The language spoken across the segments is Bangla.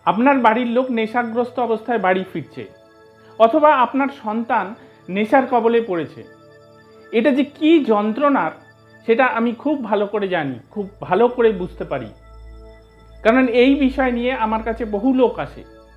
আপনার বাড়ির লোক নেশাগ্রস্ত অবস্থায় বাড়ি ফিরছে, অথবা আপনার সন্তান নেশার কবলে পড়েছে। এটা যে কি যন্ত্রণার সেটা আমি খুব ভালো করে জানি, খুব ভালো করে বুঝতে পারি, কারণ এই বিষয় নিয়ে আমার কাছে বহু লোক আসে।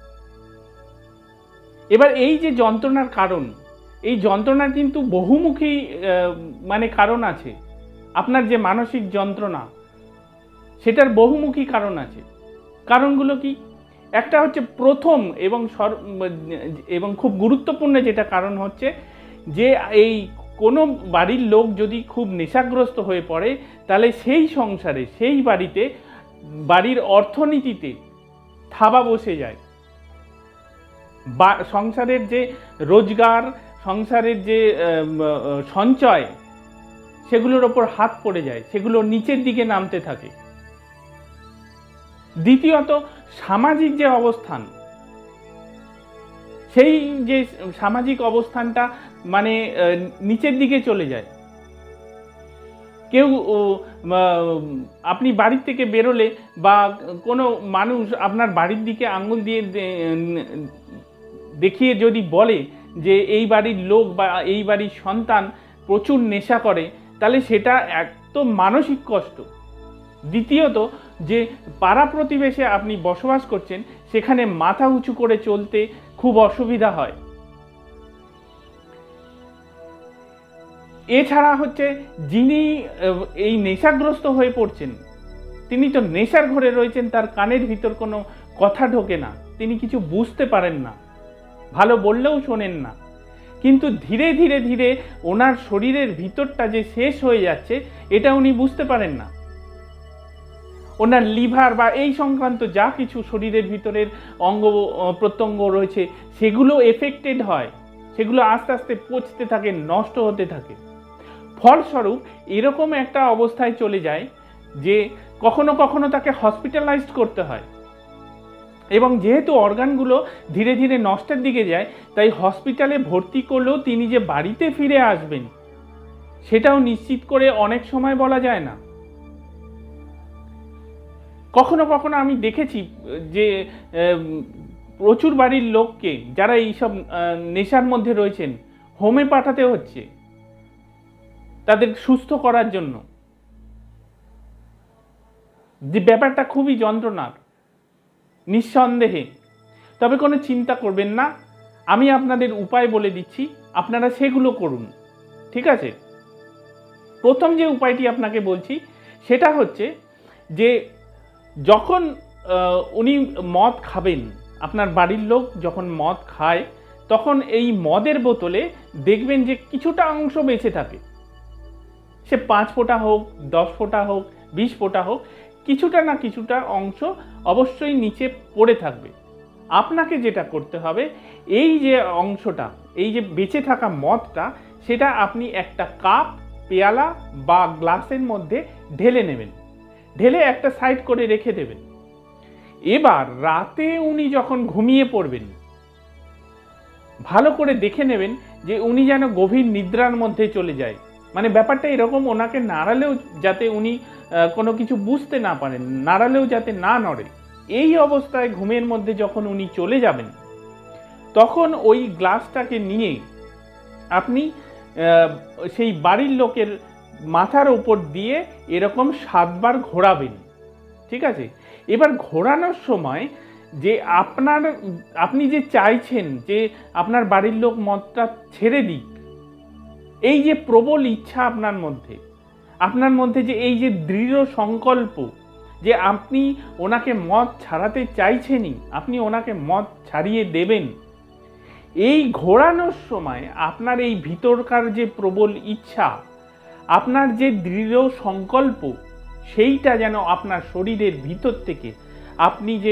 এবার এই যে যন্ত্রণার কারণ, এই যন্ত্রণার কিন্তু বহুমুখী কারণ আছে। আপনার যে মানসিক যন্ত্রণা সেটার বহুমুখী কারণ আছে। কারণগুলো কি? একটা হচ্ছে প্রথম এবং খুব গুরুত্বপূর্ণ যেটা কারণ হচ্ছে যে এই কোনো বাড়ির লোক যদি খুব নেশাগ্রস্ত হয়ে পড়ে, তাহলে সেই সংসারে, সেই বাড়িতে, বাড়ির অর্থনীতিতে থাবা বসে যায়। বা সংসারের যে রোজগার, সংসারের যে সঞ্চয়, সেগুলোর ওপর হাত পড়ে যায়, সেগুলো নিচের দিকে নামতে থাকে। দ্বিতীয়ত, সামাজিক যে অবস্থান, সেই যে সামাজিক অবস্থানটা নিচের দিকে চলে যায়। কেউ আপনি বাড়ির থেকে বেরোলে বা কোনো মানুষ আপনার বাড়ির দিকে আঙুল দিয়ে দেখিয়ে যদি বলে যে এই বাড়ির লোক বা এই বাড়ির সন্তান প্রচুর নেশা করে, তাহলে সেটা একদম মানসিক কষ্ট। দ্বিতীয়ত, যে পাড়া প্রতিবেশে আপনি বসবাস করছেন সেখানে মাথা উঁচু করে চলতে খুব অসুবিধা হয়। এছাড়া হচ্ছে যিনি এই নেশাগ্রস্ত হয়ে পড়ছেন, তিনি তো নেশার ঘরে রয়েছেন, তার কানের ভিতর কোনো কথা ঢোকে না, তিনি কিছু বুঝতে পারেন না, ভালো বললেও শোনেন না। কিন্তু ধীরে ধীরে ধীরে ওনার শরীরের ভিতরটা যে শেষ হয়ে যাচ্ছে এটা উনি বুঝতে পারেন না। ওনার লিভার বা এই সংক্রান্ত যা কিছু শরীরের ভিতরের অঙ্গ প্রত্যঙ্গ রয়েছে সেগুলো এফেক্টেড হয়, সেগুলো আস্তে আস্তে পচতে থাকে, নষ্ট হতে থাকে। ফলস্বরূপ এরকম একটা অবস্থায় চলে যায় যে কখনো কখনো তাকে হসপিটালাইজড করতে হয়। এবং যেহেতু অর্গানগুলো ধীরে ধীরে নষ্টের দিকে যায়, তাই হসপিটালে ভর্তি করলেও তিনি যে বাড়িতে ফিরে আসবেন সেটাও নিশ্চিত করে অনেক সময় বলা যায় না। কখনো কখনো আমি দেখেছি যে প্রচুর বাড়ির লোককে, যারা এইসব নেশার মধ্যে রয়েছেন, হোমে পাঠাতে হচ্ছে তাদের সুস্থ করার জন্য। যে ব্যাপারটা খুবই যন্ত্রণার, নিঃসন্দেহে। তবে কোনো চিন্তা করবেন না, আমি আপনাদের উপায় বলে দিচ্ছি, আপনারা সেগুলো করুন, ঠিক আছে? প্রথম যে উপায়টি আপনাকে বলছি সেটা হচ্ছে যে যখন উনি মদ খাবেন, আপনার বাড়ির লোক যখন মদ খায়, তখন এই মদের বোতলে দেখবেন যে কিছুটা অংশ বেঁচে থাকে। সে 5 ফোঁটা হোক, 10 ফোঁটা হোক, 20 ফোঁটা হোক, কিছুটা না কিছুটা অংশ অবশ্যই নিচে পড়ে থাকবে। আপনাকে যেটা করতে হবে, এই যে অংশটা, এই যে বেঁচে থাকা মদটা, সেটা আপনি একটা কাপ, পেয়ালা বা গ্লাসের মধ্যে ঢেলে নেবেন, ঢেলে একটা সাইড করে রেখে দেবেন। এবার রাতে উনি যখন ঘুমিয়ে পড়বেন, ভালো করে দেখে নেবেন যে উনি যেন গভীর নিদ্রার মধ্যে চলে যায়। ব্যাপারটা এরকম, ওনাকে নাড়ালেও যাতে উনি কোনো কিছু বুঝতে না পারেন, নাড়ালেও যাতে না নড়ে। এই অবস্থায় ঘুমের মধ্যে যখন উনি চলে যাবেন, তখন ওই গ্লাসটাকে নিয়ে আপনি সেই বাড়ির লোকের মাথার উপর দিয়ে এরকম 7 বার ঘোরাবেন, ঠিক আছে? এবার ঘোরানোর সময় যে আপনি যে চাইছেন যে আপনার বাড়ির লোক মদটা ছেড়ে দিক, এই যে প্রবল ইচ্ছা আপনার মধ্যে যে এই যে দৃঢ় সংকল্প যে আপনি ওনাকে মদ ছাড়াতে চাইছেনই, আপনি ওনাকে মদ ছাড়িয়ে দেবেন, এই ঘোরানোর সময় আপনার এই ভিতরকার যে প্রবল ইচ্ছা, আপনার যে দৃঢ় সংকল্প, সেইটা যেন আপনার শরীরের ভিতর থেকে আপনি যে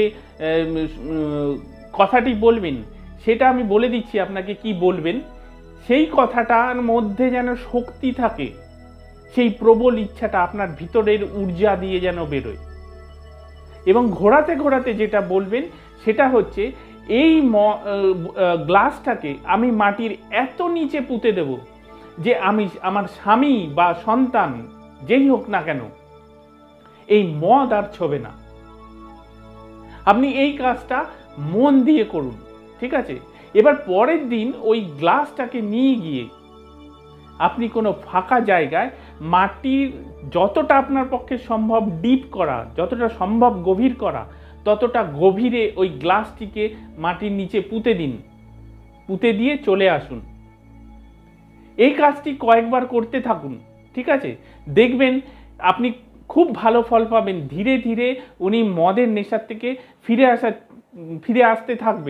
কথাটি বলবেন, সেটা আমি বলে দিচ্ছি আপনাকে কি বলবেন। সেই কথাটার মধ্যে যেন শক্তি থাকে, সেই প্রবল ইচ্ছাটা আপনার ভিতরের ঊর্জা দিয়ে যেন বেরোয়। এবং ঘোরাতে ঘোরাতে যেটা বলবেন সেটা হচ্ছে, এই গ্লাসটাকে আমি মাটির এত নিচে পুঁতে দেব যে আমার স্বামী বা সন্তান যেই হোক না কেন এই মদ আর ছোবে না। আপনি এই কাজটা মন দিয়ে করুন, ঠিক আছে? এবার পরের দিন ওই গ্লাসটাকে নিয়ে গিয়ে আপনি কোনো ফাঁকা জায়গায় মাটির যতটা আপনার পক্ষে সম্ভব ডিপ করা, যতটা সম্ভব গভীর করা, ততটা গভীরে ওই গ্লাসটিকে মাটির নিচে পুঁতে দিন, পুঁতে দিয়ে চলে আসুন। এই কাজটি কয়েকবার করতে থাকুন, ঠিক আছে? দেখবেন আপনি খুব ভালো ফল পাবেন। ধীরে ধীরে উনি মদের নেশার থেকে ফিরে আসতে থাকবে।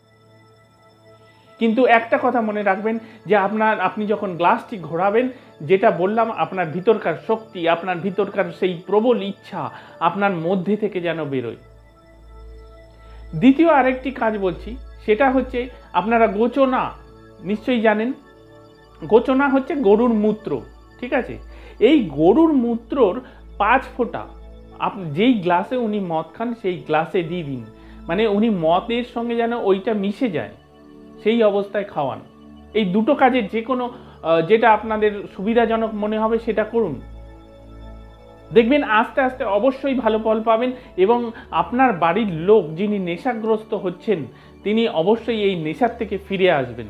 কিন্তু একটা কথা মনে রাখবেন যে আপনি যখন গ্লাসটি ঘোরাবেন, যেটা বললাম, আপনার ভিতরকার শক্তি, আপনার ভিতরকার সেই প্রবল ইচ্ছা আপনার মধ্যে থেকে যেন বেরোয়। দ্বিতীয় আরেকটি কাজ বলছি, সেটা হচ্ছে আপনারা গোচনা নিশ্চয়ই জানেন। গোচনা হচ্ছে গরুর মূত্র, ঠিক আছে? এই গরুর মূত্রর 5 ফোঁটা আপনি যেই গ্লাসে উনি মদ খান সেই গ্লাসে দিয়ে দিন। মানে উনি মদের সঙ্গে যেন ওইটা মিশে যায়, সেই অবস্থায় খাওয়ান। এই দুটো কাজের যে কোনো যেটা আপনাদের সুবিধাজনক মনে হবে সেটা করুন। দেখবেন আস্তে আস্তে অবশ্যই ভালো ফল পাবেন এবং আপনার বাড়ির লোক যিনি নেশাগ্রস্ত হচ্ছেন তিনি অবশ্যই এই নেশার থেকে ফিরে আসবেন।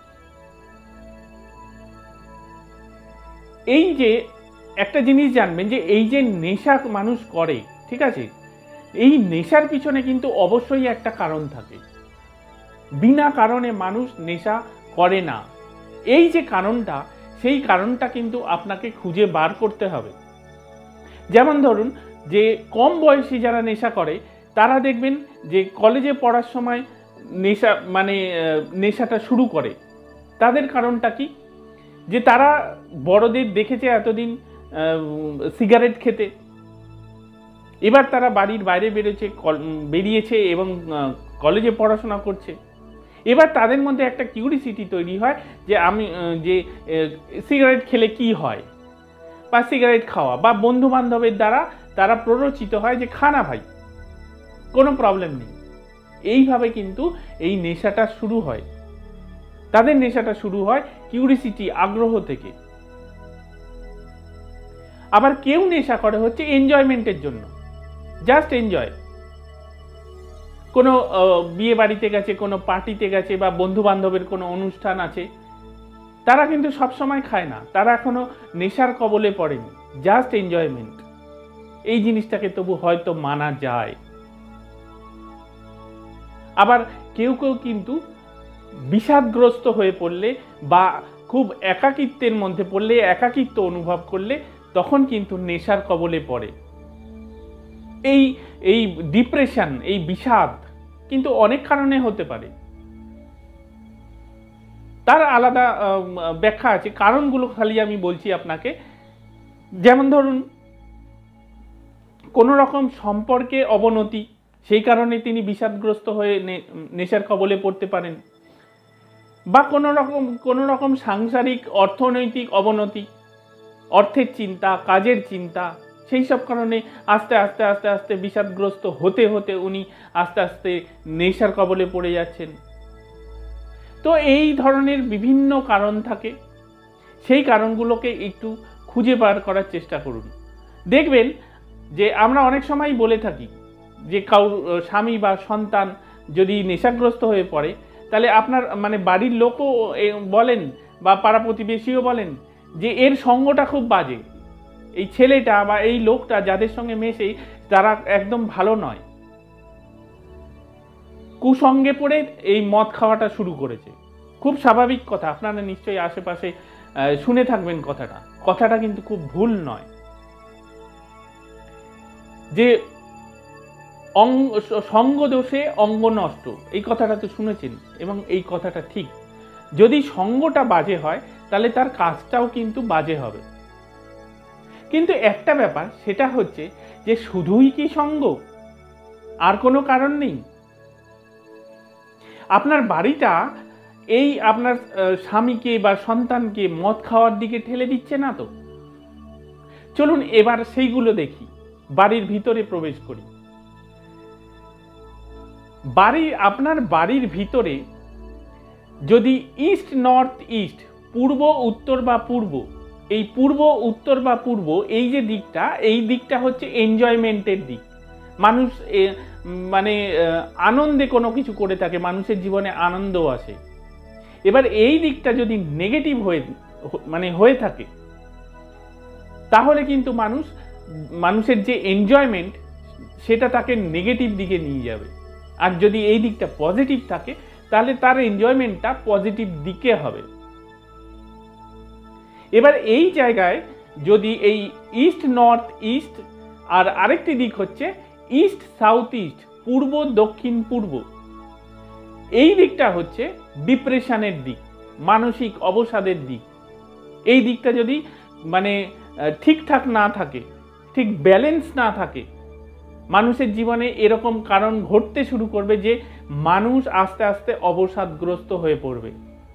এই যে একটা জিনিস জানবেন যে এই যে নেশা মানুষ করে, ঠিক আছে, এই নেশার পিছনে কিন্তু অবশ্যই একটা কারণ থাকে। বিনা কারণে মানুষ নেশা করে না। এই যে কারণটা, সেই কারণটা কিন্তু আপনাকে খুঁজে বার করতে হবে। যেমন ধরুন যে কম বয়সী যারা নেশা করে তারা দেখবেন যে কলেজে পড়ার সময় নেশাটা শুরু করে। তাদের কারণটা কি? যে তারা বড়দের দেখেছে এতদিন সিগারেট খেতে, এবার তারা বাড়ির বাইরে বেরিয়েছে এবং কলেজে পড়াশোনা করছে। এবার তাদের মধ্যে একটা কিউরিসিটি তৈরি হয় যে সিগারেট খেলে কি হয়, বা সিগারেট খাওয়া, বা বন্ধু বান্ধবের দ্বারা তারা প্ররোচিত হয় যে খানা ভাই, কোনো প্রবলেম নেই। এইভাবে কিন্তু এই নেশাটা শুরু হয়। তাদের নেশাটা শুরু হয় কিউরিসিটি, আগ্রহ থেকে। আবার কেউ নেশা করে হচ্ছে এনজয়মেন্টের জন্য, জাস্ট এনজয়। কোনো বিয়ে বাড়িতে গেছে, কোনো পার্টিতে গেছে, বা বন্ধু বান্ধবের কোনো অনুষ্ঠান আছে, তারা কিন্তু সবসময় খায় না, তারা এখনো নেশার কবলে পড়েনি, জাস্ট এনজয়মেন্ট। এই জিনিসটাকে তবু হয়তো মানা যায়। আবার কেউ কেউ কিন্তু বিষাদগ্রস্ত হয়ে পড়লে বা খুব একাকিত্বের মধ্যে পড়লে, একাকিত্ব অনুভব করলে তখন কিন্তু নেশার কবলে পড়ে। এই ডিপ্রেশন, এই বিষাদ কিন্তু অনেক কারণে হতে পারে, তার আলাদা ব্যাখ্যা আছে। কারণগুলো খালি আমি বলছি আপনাকে। যেমন ধরুন কোনো রকম সম্পর্কে অবনতি, সেই কারণে তিনি বিষাদগ্রস্ত হয়ে নেশার কবলে পড়তে পারেন। বা কোনো রকম সাংসারিক অর্থনৈতিক অবনতি, অর্থের চিন্তা, কাজের চিন্তা, সেই সব কারণে আস্তে আস্তে আস্তে আস্তে বিষাদগ্রস্ত হতে হতে উনি আস্তে আস্তে নেশার কবলে পড়ে যাচ্ছেন। তো এই ধরনের বিভিন্ন কারণ থাকে, সেই কারণগুলোকে একটু খুঁজে বার করার চেষ্টা করুন। দেখবেন যে আমরা অনেক সময় বলে থাকি যে কারোর স্বামী বা সন্তান যদি নেশাগ্রস্ত হয়ে পড়ে, তাহলে আপনার বাড়ির লোকও বলেন বা পাড়া প্রতিবেশীও বলেন যে এর সঙ্গটা খুব বাজে, এই ছেলেটা বা এই লোকটা যাদের সঙ্গে মেশে তারা একদম ভালো নয়, কুসঙ্গে পড়ে এই মদ খাওয়াটা শুরু করেছে। খুব স্বাভাবিক কথা, আপনারা নিশ্চয়ই আশেপাশে শুনে থাকবেন কথাটা কিন্তু খুব ভুল নয়। যে সঙ্গ দোষে অঙ্গ নষ্ট, এই কথাটা তো শুনেছেন এবং এই কথাটা ঠিক। যদি সঙ্গটা বাজে হয় তাহলে তার কাজটাও কিন্তু বাজে হবে। কিন্তু একটা ব্যাপার, সেটা হচ্ছে যে শুধুই কি সঙ্গ, আর কোনো কারণ নেই? আপনার বাড়িটা এই আপনার স্বামীকে বা সন্তানকে মদ খাওয়ার দিকে ঠেলে দিচ্ছে না তো? চলুন এবার সেইগুলো দেখি, বাড়ির ভিতরে প্রবেশ করি। আপনার বাড়ির ভিতরে যদি ইস্ট নর্থ ইস্ট, পূর্ব উত্তর বা পূর্ব, এই পূর্ব উত্তর বা পূর্ব এই যে দিকটা, এই দিকটা হচ্ছে এনজয়মেন্টের দিক, মানুষ মানে আনন্দে কোনো কিছু করে থাকে, মানুষের জীবনে আনন্দ আসে। এবার এই দিকটা যদি নেগেটিভ হয়ে থাকে, তাহলে কিন্তু মানুষের যে এনজয়মেন্ট সেটা তাকে নেগেটিভ দিকে নিয়ে যাবে। আর যদি এই দিকটা পজিটিভ থাকে, তাহলে তার এনজয়মেন্টটা পজিটিভ দিকে হবে। এবার এই জায়গায় যদি এই ইস্ট নর্থ ইস্ট, আর আরেকটি দিক হচ্ছে ইস্ট সাউথ ইস্ট, পূর্ব দক্ষিণ পূর্ব, এই দিকটা হচ্ছে ডিপ্রেশনের দিক, মানসিক অবসাদের দিক। এই দিকটা যদি মানে ঠিকঠাক না থাকে, ঠিক ব্যালেন্স না থাকে, মানুষের জীবনে এরকম কারণ ঘটতে শুরু করবে যে মানুষ আস্তে আস্তে অবসাদগ্রস্ত হয়ে পড়বে।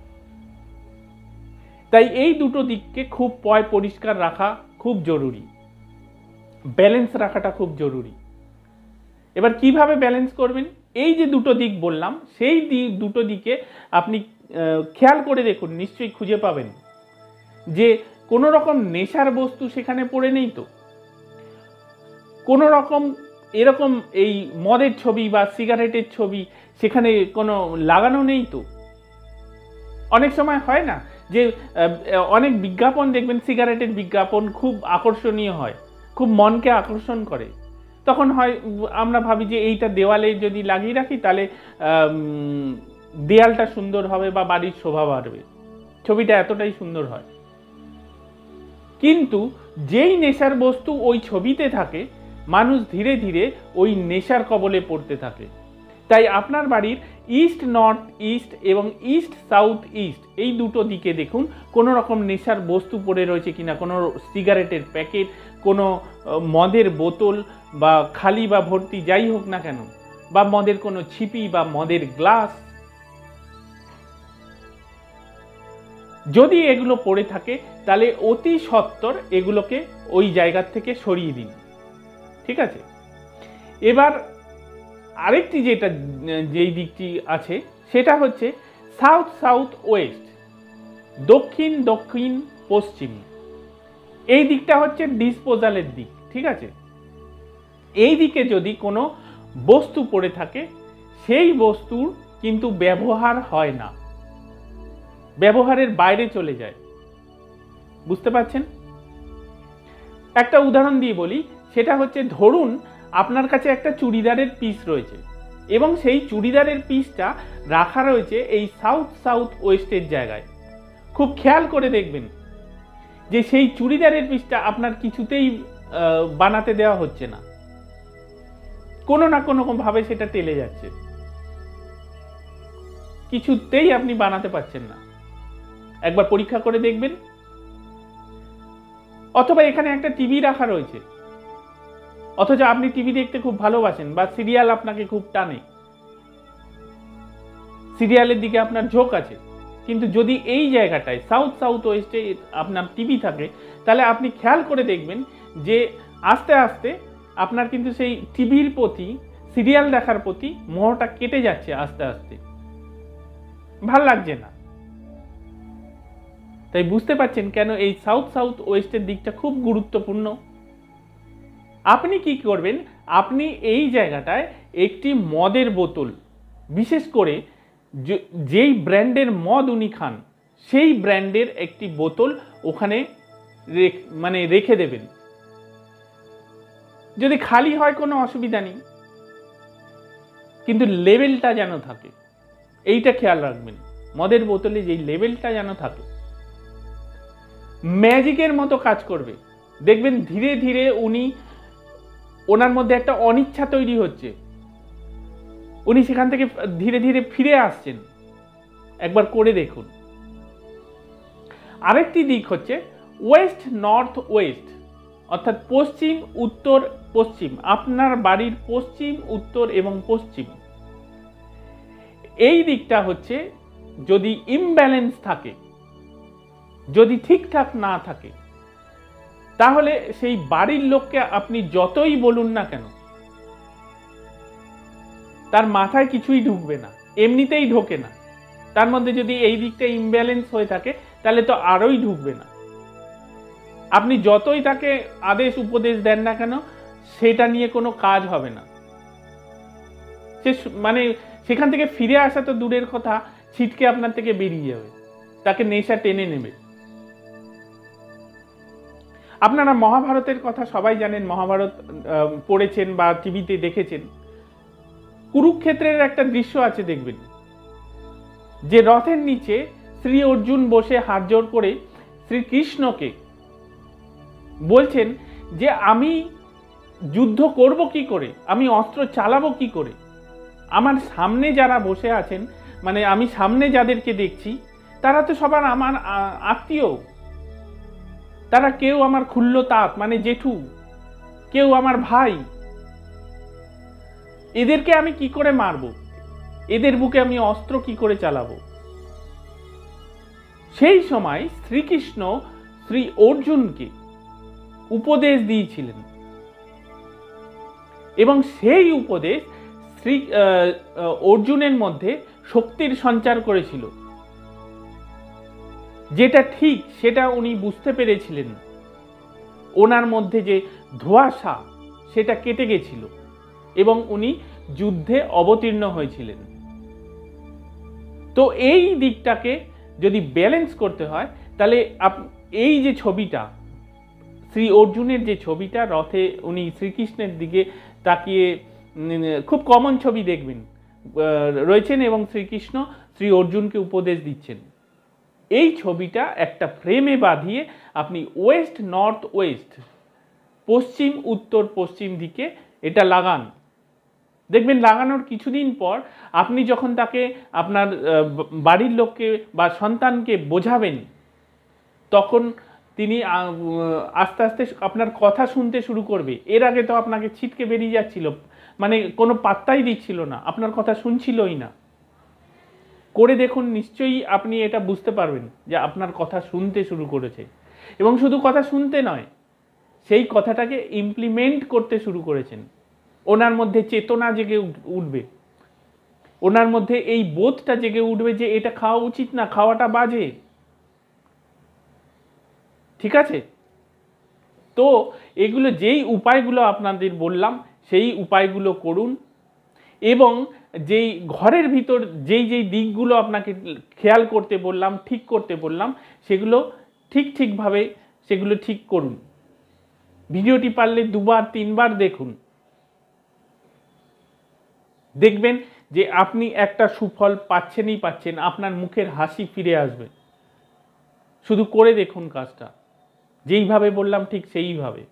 তাই এই দুটো দিককে খুব পরিষ্কার রাখা খুব জরুরি, ব্যালেন্স রাখাটা খুব জরুরি। এবার কিভাবে ব্যালেন্স করবেন? এই যে দুটো দিক বললাম, সেই দুটো দিকে আপনি খেয়াল করে দেখুন, নিশ্চয়ই খুঁজে পাবেন যে কোনো রকম নেশার বস্তু সেখানে পড়ে নেই তো, কোনো রকম এরকম এই মদের ছবি বা সিগারেটের ছবি সেখানে কোনো লাগানো নেই তো। অনেক সময় হয় না যে অনেক বিজ্ঞাপন দেখবেন, সিগারেটের বিজ্ঞাপন খুব আকর্ষণীয় হয়, খুব মনকে আকর্ষণ করে। তখন হয় আমরা ভাবি যে এইটা দেওয়ালে যদি লাগিয়ে রাখি তাহলে দেয়ালটা সুন্দর হবে বা বাড়ির শোভা বাড়বে, ছবিটা এতটাই সুন্দর হয়। কিন্তু যেই নেশার বস্তু ওই ছবিতে থাকে, মানুষ ধীরে ধীরে ওই নেশার কবলে পড়তে থাকে। তাই আপনার বাড়ির ইস্ট নর্থ ইস্ট এবং ইস্ট সাউথ ইস্ট এই দুটো দিকে দেখুন কোনো রকম নেশার বস্তু পড়ে রয়েছে কিনা, কোনো সিগারেটের প্যাকেট, কোনো মদের বোতল বা খালি বা ভর্তি যাই হোক না কেন, বা মদের কোনো ছিপি বা মদের গ্লাস, যদি এগুলো পড়ে থাকে তাহলে অতি সত্বর এগুলোকে ওই জায়গার থেকে সরিয়ে দিন। ঠিক আছে? এবার আরেকটি যেই দিকটি আছে সেটা হচ্ছে সাউথ সাউথ ওয়েস্ট, দক্ষিণ দক্ষিণ পশ্চিম। এই দিকটা হচ্ছে ডিসপোজালের দিক। ঠিক আছে? এই দিকে যদি কোনো বস্তু পড়ে থাকে, সেই বস্তুর কিন্তু ব্যবহার হয় না, ব্যবহারের বাইরে চলে যায়। বুঝতে পারছেন? একটা উদাহরণ দিয়ে বলি, সেটা হচ্ছে ধরুন আপনার কাছে একটা চুড়িদারের পিস রয়েছে এবং সেই চুড়িদারের পিসটা রাখা রয়েছে এই সাউথ সাউথ ওয়েস্টের জায়গায়। খুব খেয়াল করে দেখবেন যে সেই চুড়িদারের পিসটা আপনার কিছুতেই বানাতে দেওয়া হচ্ছে না, কোনো না কোনো ভাবে সেটা টেলে যাচ্ছে, কিছুতেই আপনি বানাতে পারছেন না। একবার পরীক্ষা করে দেখবেন। অথবা এখানে একটা টিভি রাখা রয়েছে, অথচ আপনি টিভি দেখতে খুব ভালোবাসেন বা সিরিয়াল আপনাকে খুব টানে, সিরিয়ালের দিকে আপনার ঝোঁক আছে, কিন্তু যদি এই জায়গাটায় সাউথ সাউথ ওয়েস্টে আপনার টিভি থাকে, তাহলে আপনি খেয়াল করে দেখবেন যে আস্তে আস্তে আপনার কিন্তু সেই টিভির প্রতি, সিরিয়াল দেখার প্রতি মোহটা কেটে যাচ্ছে, আস্তে আস্তে ভাল লাগছে না। তাই বুঝতে পারছেন কেন এই সাউথ সাউথ ওয়েস্টের দিকটা খুব গুরুত্বপূর্ণ। আপনি কি করবেন? আপনি এই জায়গাটায় একটি মদের বোতল, বিশেষ করে যেই ব্র্যান্ডের মদ উনি খান সেই ব্র্যান্ডের একটি বোতল ওখানে রেখে দেবেন। যদি খালি হয় কোনো অসুবিধা নেই, কিন্তু লেভেলটা যেন থাকে, এইটা খেয়াল রাখবেন। মদের বোতলে যেই লেভেলটা যেন থাকে, ম্যাজিকের মতো কাজ করবে। দেখবেন ধীরে ধীরে ওনার মধ্যে একটা অনিচ্ছা তৈরি হচ্ছে, উনি সেখান থেকে ধীরে ধীরে ফিরে আসছেন। একবার করে দেখুন। আরেকটি দিক হচ্ছে ওয়েস্ট নর্থ ওয়েস্ট, অর্থাৎ পশ্চিম উত্তর পশ্চিম। আপনার বাড়ির পশ্চিম উত্তর এবং পশ্চিম এই দিকটা হচ্ছে যদি ইমব্যালেন্স থাকে, যদি ঠিকঠাক না থাকে, তাহলে সেই বাড়ির লোককে আপনি যতই বলুন না কেন, তার মাথায় কিছুই ঢুকবে না, এমনিতেই ঢোকে না। তার মধ্যে যদি এই দিকটা ইমব্যালেন্স হয়ে থাকে তাহলে তো আরোই ঢুকবে না। আপনি যতই তাকে আদেশ উপদেশ দেন না কেন, সেটা নিয়ে কোনো কাজ হবে না। মানে সেখান থেকে ফিরে আসা তো দূরের কথা, ছিটকে আপনার থেকে বেরিয়ে যাবে, তাকে নেশা টেনে নেবে। আপনারা মহাভারতের কথা সবাই জানেন, মহাভারত পড়েছেন বা টিভিতে দেখেছেন। কুরুক্ষেত্রের একটা দৃশ্য আছে, দেখবেন যে রথের নিচে শ্রী অর্জুন বসে হাত জোড় করে শ্রীকৃষ্ণকে বলছেন যে আমি যুদ্ধ করব কি করে, আমি অস্ত্র চালাবো কি করে, আমার সামনে যারা বসে আছেন, মানে আমি সামনে যাদেরকে দেখছি তারা তো সবার আমার আত্মীয়, তারা কেউ আমার খুল্ল তাত মানে জেঠু, কেউ আমার ভাই, এদেরকে আমি কি করে মারবো, এদের বুকে আমি অস্ত্র কি করে চালাবো। সেই সময় শ্রীকৃষ্ণ শ্রী অর্জুনকে উপদেশ দিয়েছিলেন এবং সেই উপদেশ শ্রী অর্জুনের মধ্যে শক্তির সঞ্চার করেছিল। যেটা ঠিক সেটা উনি বুঝতে পেরেছিলেন, ওনার মধ্যে যে ধোঁয়াশা সেটা কেটে গেছিল এবং উনি যুদ্ধে অবতীর্ণ হয়েছিলেন। তো এই দিকটাকে যদি ব্যালেন্স করতে হয় তাহলে এই যে ছবিটা, শ্রী অর্জুনের যে ছবিটা, রথে উনি শ্রীকৃষ্ণের দিকে তাকিয়ে, খুব কমন ছবি দেখবেন, রয়েছেন এবং শ্রীকৃষ্ণ শ্রী অর্জুনকে উপদেশ দিচ্ছেন। এই ছবিটা একটা ফ্রেমে বাঁধিয়ে আপনি ওয়েস্ট নর্থ ওয়েস্ট, পশ্চিম উত্তর পশ্চিম দিকে এটা লাগান। দেখবেন লাগানোর কিছুদিন পর আপনি যখন তাকে আপনার বাড়ির লোককে বা সন্তানকে বোঝাবেন, তখন তিনি আস্তে আস্তে আপনার কথা শুনতে শুরু করবে। এর আগে তো আপনাকে ছিটকে বেরিয়ে যাচ্ছিল, মানে কোনো পাত্তাই দিচ্ছিল না, আপনার কথা শুনছিলই না। করে দেখুন, নিশ্চয়ই আপনি এটা বুঝতে পারবেন যে আপনার কথা শুনতে শুরু করেছে, এবং শুধু কথা শুনতে নয়, সেই কথাটাকে ইমপ্লিমেন্ট করতে শুরু করেছেন। ওনার মধ্যে চেতনা জেগে উঠবে, ওনার মধ্যে এই বোধটা জেগে উঠবে যে এটা খাওয়া উচিত না, খাওয়াটা বাজে। ঠিক আছে? তো এগুলো যেই উপায়গুলো আপনাদের বললাম সেই উপায়গুলো করুন, এবং যেই ঘরের ভিতর যেই যেই দিকগুলো আপনাকে খেয়াল করতে বললাম, ঠিক করতে বললাম, সেগুলো ঠিকভাবে সেগুলো ঠিক করুন। ভিডিওটি পারলে 2বার 3বার দেখুন, দেখবেন যে আপনি একটা সুফল পাচ্ছেন, আপনার মুখের হাসি ফিরে আসবে। শুধু করে দেখুন কাজটা, যেইভাবে বললাম ঠিক সেইভাবে।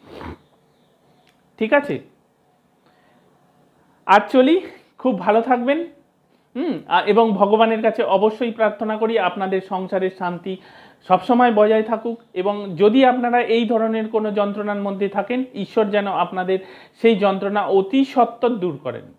ঠিক আছে? আর চলি, খুব ভালো থাকবেন। এবং ভগবানের কাছে অবশ্যই প্রার্থনা করি আপনাদের সংসারের শান্তি সবসময় বজায় থাকুক, এবং যদি আপনারা এই ধরনের কোনো যন্ত্রণার মধ্যে থাকেন, ঈশ্বর যেন আপনাদের সেই যন্ত্রণা অতি সত্বর দূর করেন।